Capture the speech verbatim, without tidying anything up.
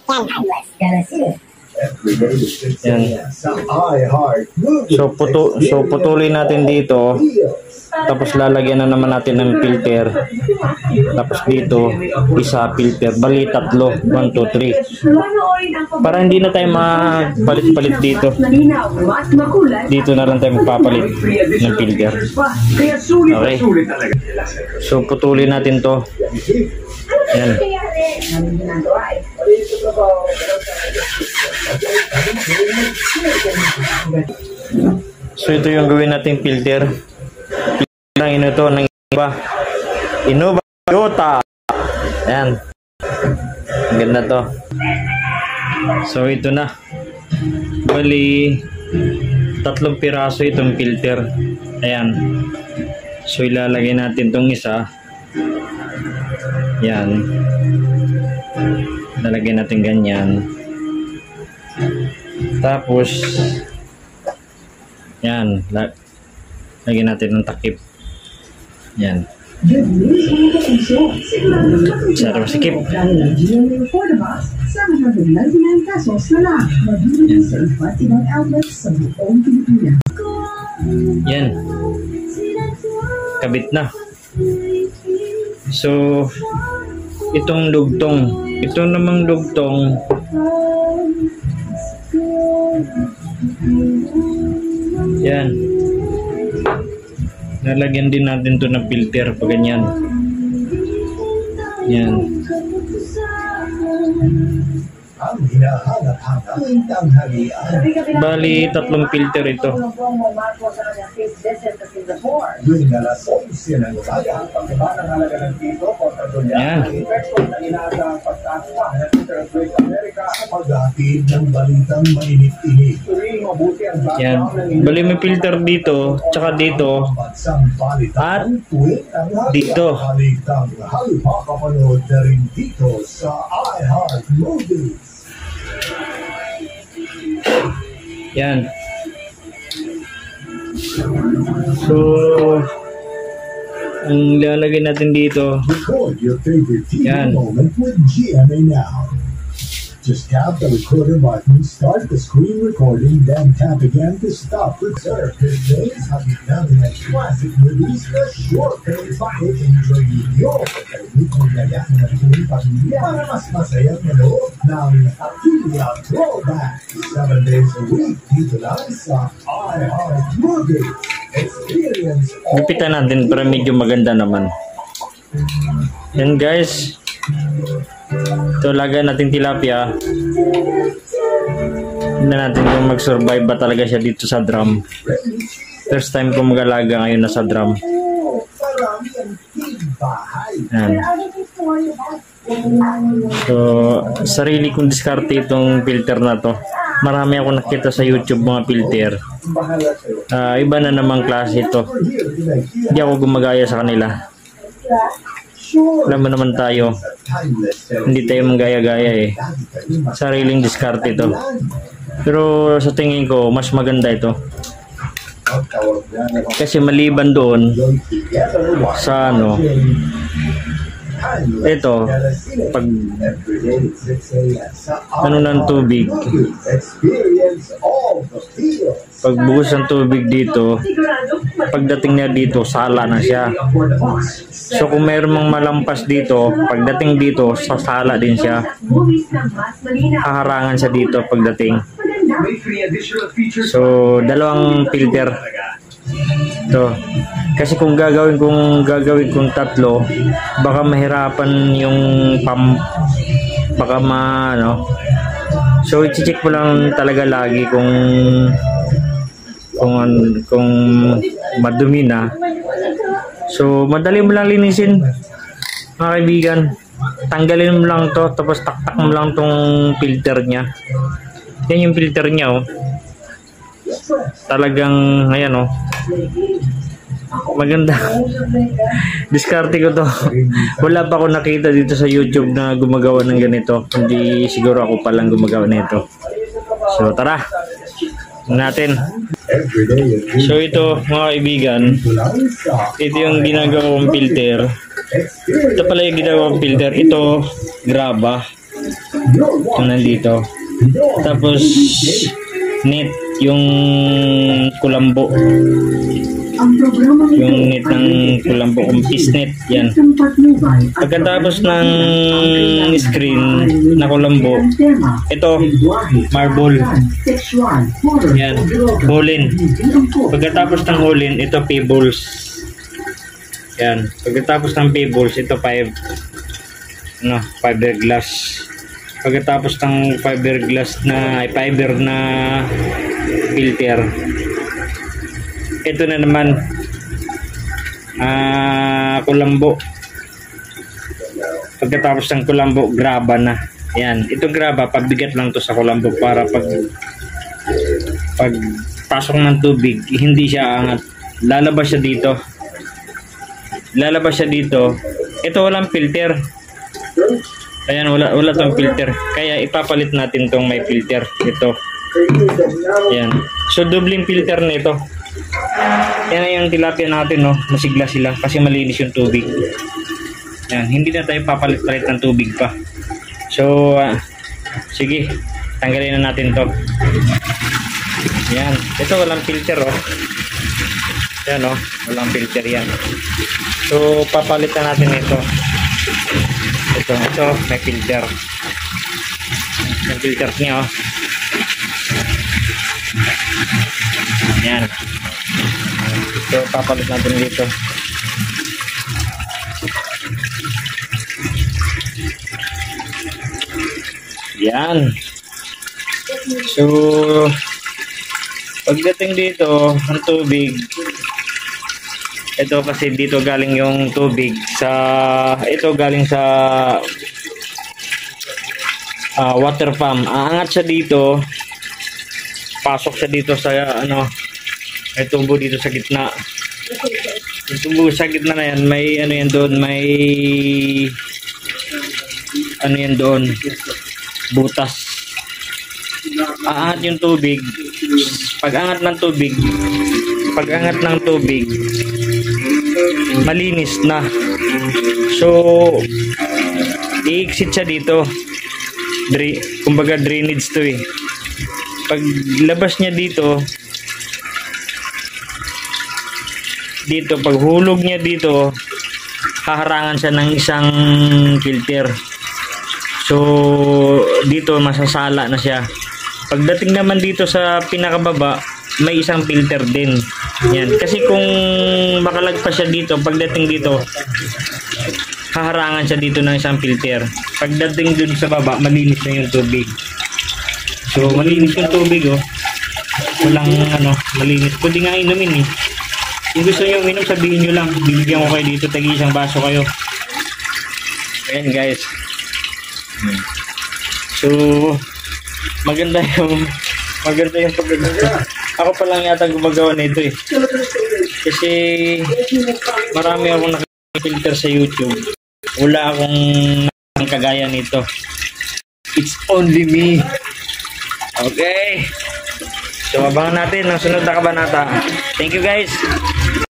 Yan. So, putu so putulin natin dito. Tapos lalagyan na naman natin ng filter. Tapos dito, isa filter. Bali, tatlo. one, two, three. Para hindi na tayo mapalit-palit dito. Dito na lang tayo magpapalit ng filter. Okay. So, putulin natin to. Yan. So, ito yung gawin nating filter. Ng ino to ng iba Innova Toyota. Ayan, ganda to. So ito na, bali tatlong piraso itong filter. Ayan, so ilalagay natin tong isa. Yan, lalagay natin ganyan. Tapos yan, lagyan natin ng takip. Yan. Sarap sikip. Yan. Kabit na. So, itong dugtong. Ito namang dugtong. Yan. Nalagyan din natin to ng filter pag ganyan. Yan. Bali, tatlong filter ito. Yan. Yan. Bali, may filter dito, tsaka dito, at dito. Yan. So, ang lalagay natin dito, yan. Just tap the recorder button, start the screen recording, then tap again to stop. Reserve his days have become a classic movies for short periods of enjoy your kung gaya ng ating pamilya para mas masayang manood ng Akila Throwback seven days a week dito lang sa iHeartMovies. Experience all. Gupitan natin para medyo maganda naman. Yan guys. Ito, lagyan natin tilapia. Tignan natin kung mag-survive ba talaga siya dito sa drum. First time ko mag-alaga ngayon na sa drum. Yan. So, sarili kong diskarte itong filter na to. Marami ako nakita sa YouTube mga filter. Uh, iba na namang klase ito. Hindi ako gumagaya sa kanila. Alam mo naman tayo, hindi tayo manggaya-gaya eh. Sariling diskarte ito. Pero sa tingin ko, mas maganda ito. Kasi maliban doon sa ano, ito, pag ano ng tubig, pagbuhos ng tubig dito, pagdating niya dito, sala na siya. So kung mayroon mang malampas dito, pagdating dito, sasala din siya. Haharangan siya dito pagdating. So dalawang filter to. Kasi kung gagawin kung gagawin kong tatlo, baka mahirapan yung pump, baka ma ano. So i-check mo lang talaga lagi kung kung kung madumi na. So madali mo lang linisin mga kaibigan. Tanggalin mo lang to, tapos taktak mo lang tong filter niya. Yan yung filter niya oh. Talagang ayan oh. Maganda. Diskarte ko to. Wala pa ako nakita dito sa YouTube na gumagawa ng ganito. Hindi siguro ako palang gumagawa nito. So tara natin. So ito mga kaibigan, ito yung ginagawang filter. Ito pala yung ginagawang filter. Ito graba. Yung nandito. Tapos, net, yung kulambo. Yung net ng kulambo, umpis net, yan. Pagkatapos ng screen na kulambo, ito, marble. Yan, holin. Pagkatapos ng holin, ito pebbles. Yan, pagkatapos ng pebbles, ito five, no, fiberglass. Pagkatapos ng fiberglass na, fiber na filter, ito na naman ah, kulambo. Pagkatapos ng kulambo, graba na. Yan, ito graba, pabigat lang to sa kulambo para pag pag pasok ng tubig, hindi siya angat. Lalabas siya dito. Lalabas siya dito. Ito walang filter. Ayan, wala wala tong filter. Kaya ipapalit natin tong may filter. Ito. Ayan. So doubling filter nito. Yan ay yung tilapia natin, no. Masigla sila kasi malinis yung tubig. Yan, hindi na tayo papalit-palit ng tubig pa. So, uh, sige, tanggalin na natin to. Yan, ito walang filter, oh. Yan, oh, walang filter yan. So, papalit na natin ito. Ito, ito, may filter. Yung filter niya, oh. Yan. So, papalit natin dito. Yan. So, pagdating dito, ang tubig, ito kasi dito galing yung tubig sa, ito galing sa uh, water pump. Aangat siya dito, pasok siya dito sa, ano, may tubo dito sa gitna. Yung tubo sa gitna na yan, may ano yan doon, may ano yan doon, butas. Aangat yung tubig. Pag angat ng tubig, pag angat ng tubig, malinis na. So, i-exit siya dito. Dra kumbaga drainage to eh. Pag labas niya dito, dito, pag hulog niya dito, haharangan siya ng isang filter. So, dito masasala na siya. Pagdating naman dito sa pinakababa, may isang filter din. Yan. Kasi kung makalagpas siya dito, pagdating dito, haharangan siya dito ng isang filter. Pagdating dun sa baba, malinis na yung tubig. So, malinis yung tubig, oh. Walang, ano, malinis. Pwede nga inumin, eh. Kung gusto nyo uminom, sabihin nyo lang. Bibigyan ko kayo dito, tagi isang baso kayo. Ayan, guys. So, maganda yung maganda yung pagkagawa. Ako pa lang yata gumagawa nito eh. Kasi marami akong nakikilter sa YouTube. Wala akong kagaya nito. It's only me. Okay. So, abangan natin ang sunod na kabanata. Thank you, guys.